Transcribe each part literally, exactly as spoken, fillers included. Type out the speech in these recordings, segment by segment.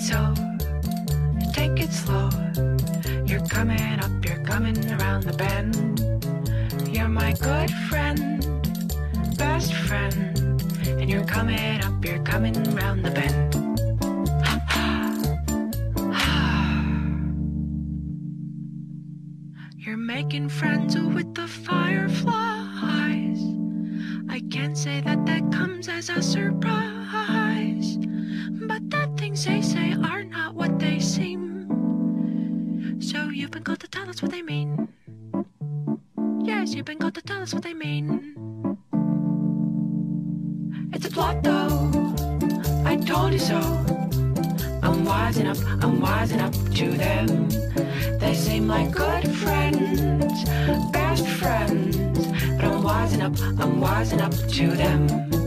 so take it slow. You're coming up, you're coming around the bend. You're my good friend, best friend, and you're coming up, you're coming around the bend. You're making friends with the fireflies. I can't say that that comes as a surprise, but the things they say are not what they seem. So you've been called to tell us what they mean. Yes, you've been called to tell us what they mean. It's a plot though, I told you so. I'm wising up, I'm wising up to them. They seem like good friends, best friends, but I'm wising up, I'm wising up to them.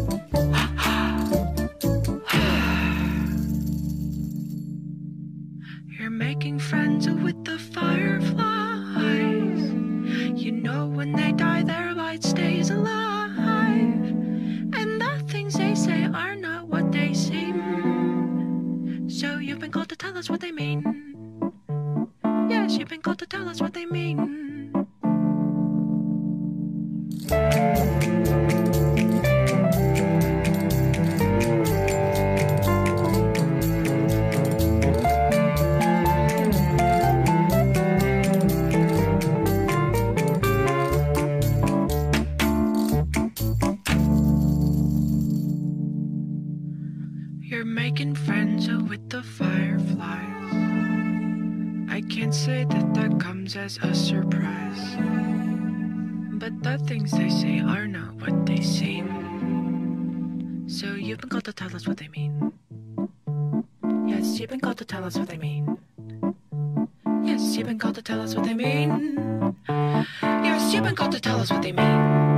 You're making friends with the fireflies. You know when they die their light stays alive, and the things they say are not what they seem. So you've been called to tell us what they mean. Yes, you've been called to tell us what they mean. You're making friends with the fireflies. I can't say that that comes as a surprise, but the things they say are not what they seem. So you've been called to tell us what they mean. Yes, you've been called to tell us what they mean. Yes, you've been called to tell us what they mean. Yes, you've been called to tell us what they mean.